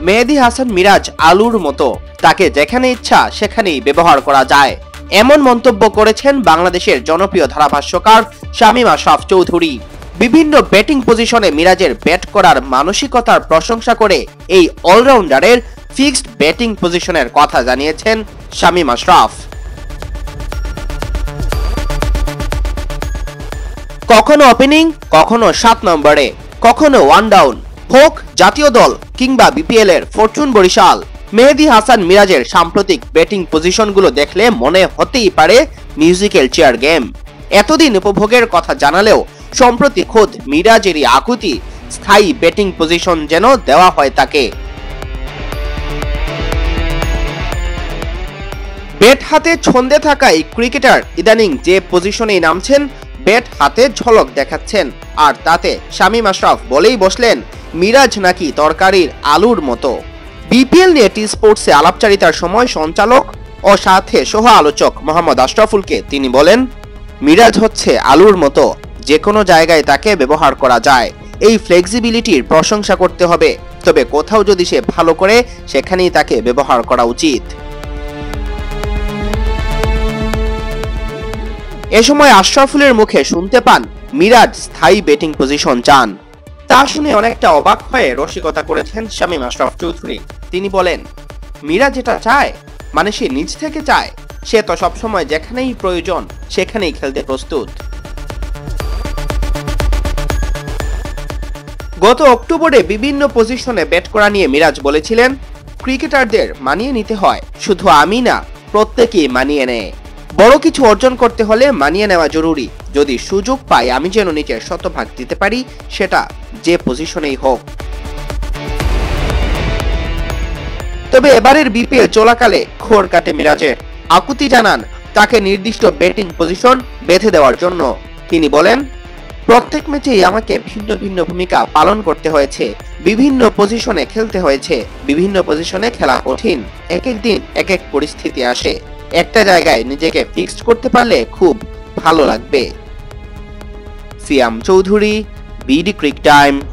মেহেদী হাসান মিরাজ আলুর মতো, তাকে যেখানে ইচ্ছা সেখানেই ব্যবহার করা যায়, এমন মন্তব্য করেছেন বাংলাদেশের জনপ্রিয় ধারাভাষ্যকার শামীম আশরাফ চৌধুরী। বিভিন্ন ব্যাটিং পজিশনে মিরাজের ব্যাট করার মানসিকতার প্রশংসা করে এই অলরাউন্ডারের ফিক্সড ব্যাটিং পজিশনের কথা জানিয়েছেন শামীম আশরাফ। কখনো ওপেনিং, কখনো 7 নম্বরে, কখনো ওয়ান ডাউন, হোক জাতীয় দল কিংবা বিপিএল এর ফরচুন বরিশাল, মেহেদী হাসান মিরাজের সাম্প্রতিক ব্যাটিং পজিশনগুলো দেখলে মনে হতেই পারে মিউজিক্যাল চেয়ার গেম। এতদিন উপভোগের কথা জানালেও সম্প্রতি খোদ মিরাজেরই আকুতি স্থায়ী ব্যাটিং পজিশন যেন দেওয়া হয় তাকে। ব্যাট হাতে ছন্দে থাকা এই ক্রিকেটার ইদানিং যে পজিশনেই নামছেন ব্যাট হাতে ঝলক দেখাচ্ছেন, আর তাতে শামীম আশরাফ বলেই বসলেন মিরাজ নাকি তরকারির আলুর মতো। বিপিএল নিয়ে টি স্পোর্টসে আলাপচারিতার সময় সঞ্চালক ও সাথে সহ আলোচক মোহাম্মদ আশরাফুলকে তিনি বলেন, মিরাজ হচ্ছে আলুর মতো, যে কোনো জায়গায় তাকে ব্যবহার করা যায়। এই ফ্লেক্সিবিলিটির প্রশংসা করতে হবে, তবে কোথাও যদি সে ভালো করে সেখানেই তাকে ব্যবহার করা উচিত। এ সময় আশরাফুলের মুখে শুনতে পান মিরাজ স্থায়ী ব্যাটিং পজিশন চান। তা শুনে অনেকটা অবাক হয়ে রসিকতা করেছেন শামীম আশরাফ চৌধুরী। তিনি বলেন, মিরাজ যেটা চায় মানে সে নিজ থেকে চায়, সে তো সবসময় যেখানেই প্রয়োজন সেখানেই খেলতে প্রস্তুত। গত অক্টোবরে বিভিন্ন পজিশনে ব্যাট করা নিয়ে মিরাজ বলেছিলেন, ক্রিকেটারদের মানিয়ে নিতে হয়, শুধু আমি না, প্রত্যেকেই মানিয়ে নেয়। বড় কিছু অর্জন করতে হলে মানিয়ে নেওয়া জরুরি। যদি সুযোগ পাই আমি যেন নিজের শতভাগ দিতে পারি, সেটা যে পজিশনেই হোক। তবে এবারের বিপিএল চলাকালে খোর কাটে মিরাজের। আকুতি জানান তাকে নির্দিষ্ট ব্যাটিং পজিশন বেঁধে দেওয়ার জন্য। তিনি বলেন, প্রত্যেক ম্যাচেই আমাকে ভিন্ন ভিন্ন ভূমিকা পালন করতে হয়েছে, বিভিন্ন পজিশনে খেলতে হয়েছে। বিভিন্ন পজিশনে খেলা কঠিন, এক এক দিন এক এক পরিস্থিতি আসে। একটা জায়গায় নিজেকে ফিক্সড করতে পারলে খুব ভালো লাগবে। Siam Chowdhury, BD cric time.